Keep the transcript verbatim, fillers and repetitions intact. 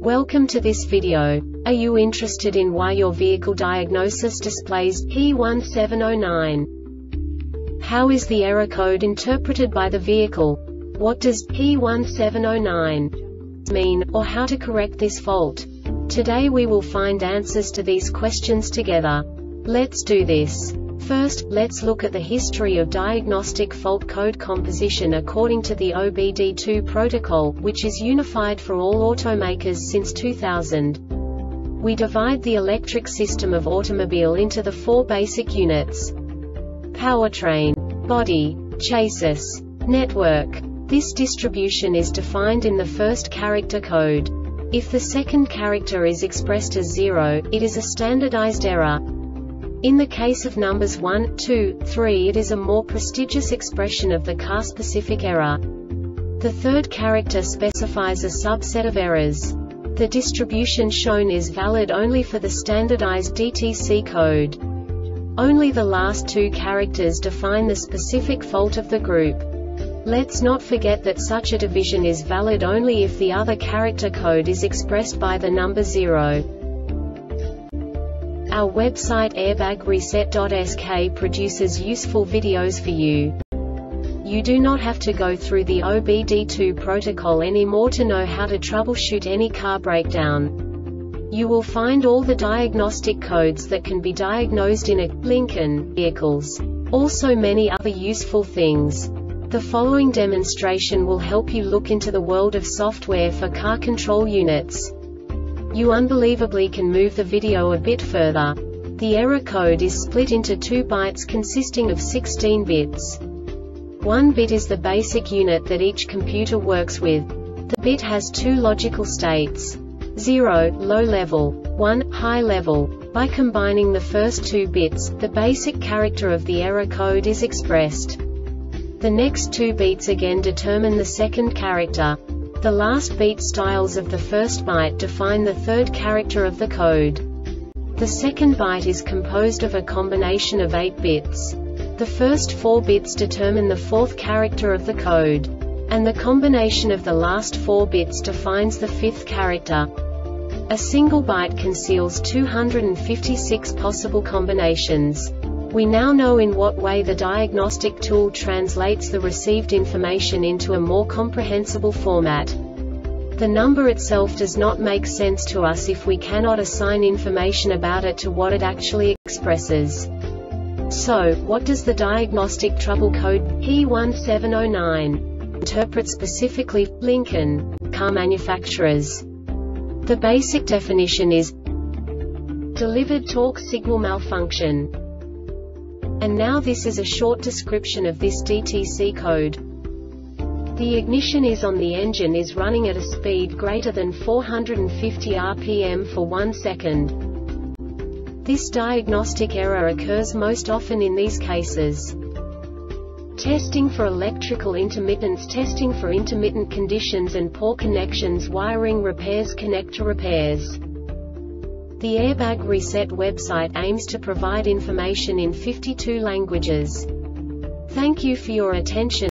Welcome to this video. Are you interested in why your vehicle diagnosis displays P one seven zero nine? How is the error code interpreted by the vehicle? What does P one seven zero nine mean, or how to correct this fault? Today we will find answers to these questions together. Let's do this. First, let's look at the history of diagnostic fault code composition according to the O B D two protocol, which is unified for all automakers since two thousand. We divide the electric system of automobile into the four basic units: powertrain, body, chassis, network. This distribution is defined in the first character code. If the second character is expressed as zero, it is a standardized error. In the case of numbers one, two, three, it is a more prestigious expression of the car-specific error. The third character specifies a subset of errors. The distribution shown is valid only for the standardized D T C code. Only the last two characters define the specific fault of the group. Let's not forget that such a division is valid only if the other character code is expressed by the number zero. Our website airbag reset dot S K produces useful videos for you. You do not have to go through the O B D two protocol anymore to know how to troubleshoot any car breakdown. You will find all the diagnostic codes that can be diagnosed in a Lincoln vehicles. Also many other useful things. The following demonstration will help you look into the world of software for car control units. You unbelievably can move the video a bit further. The error code is split into two bytes consisting of sixteen bits. One bit is the basic unit that each computer works with. The bit has two logical states: zero, low level, one, high level. By combining the first two bits, the basic character of the error code is expressed. The next two beats again determine the second character. The last beat styles of the first byte define the third character of the code. The second byte is composed of a combination of eight bits. The first four bits determine the fourth character of the code. And the combination of the last four bits defines the fifth character. A single byte conceals two hundred fifty-six possible combinations. We now know in what way the diagnostic tool translates the received information into a more comprehensible format. The number itself does not make sense to us if we cannot assign information about it to what it actually expresses. So, what does the diagnostic trouble code P one seven zero nine interpret specifically for Lincoln car manufacturers? The basic definition is delivered torque signal malfunction. And now this is a short description of this D T C code. The ignition is on, the engine is running at a speed greater than four hundred fifty R P M for one second. This diagnostic error occurs most often in these cases: testing for electrical intermittence, testing for intermittent conditions and poor connections, wiring repairs, connector repairs. The Airbag Reset website aims to provide information in fifty-two languages. Thank you for your attention.